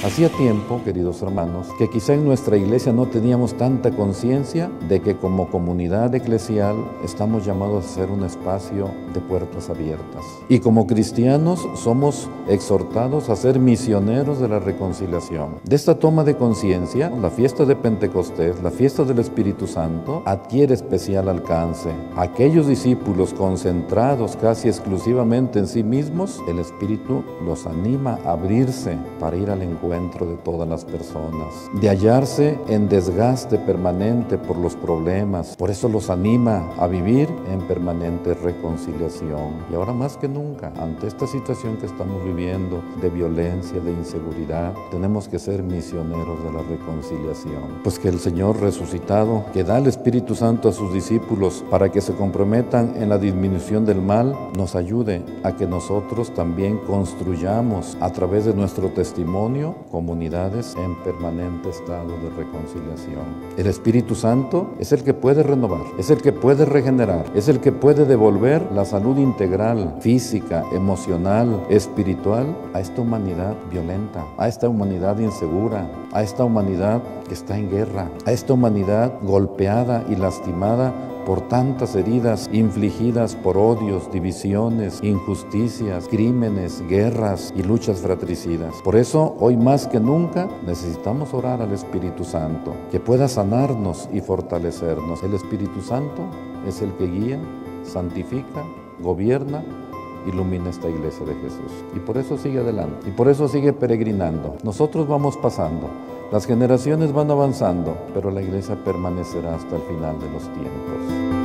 Hacía tiempo, queridos hermanos, que quizá en nuestra iglesia no teníamos tanta conciencia de que como comunidad eclesial estamos llamados a ser un espacio de puertas abiertas. Y como cristianos somos exhortados a ser misioneros de la reconciliación. De esta toma de conciencia, la fiesta de Pentecostés, la fiesta del Espíritu Santo, adquiere especial alcance. Aquellos discípulos concentrados casi exclusivamente en sí mismos, el Espíritu los anima a abrirse para ir al encuentro de todas las personas, de hallarse en desgaste permanente por los problemas. Por eso los anima a vivir en permanente reconciliación. Y ahora más que nunca, ante esta situación que estamos viviendo de violencia, de inseguridad, tenemos que ser misioneros de la reconciliación. Pues que el Señor resucitado, que da el Espíritu Santo a sus discípulos para que se comprometan en la disminución del mal, nos ayude a que nosotros también construyamos a través de nuestro testimonio comunidades en permanente estado de reconciliación. El Espíritu Santo es el que puede renovar, es el que puede regenerar, es el que puede devolver la salud integral, física, emocional, espiritual a esta humanidad violenta, a esta humanidad insegura, a esta humanidad que está en guerra, a esta humanidad golpeada y lastimada por tantas heridas infligidas por odios, divisiones, injusticias, crímenes, guerras y luchas fratricidas. Por eso, hoy más que nunca, necesitamos orar al Espíritu Santo, que pueda sanarnos y fortalecernos. El Espíritu Santo es el que guía, santifica, gobierna, ilumina esta iglesia de Jesús. Y por eso sigue adelante, y por eso sigue peregrinando. Nosotros vamos pasando, las generaciones van avanzando, pero la iglesia permanecerá hasta el final de los tiempos.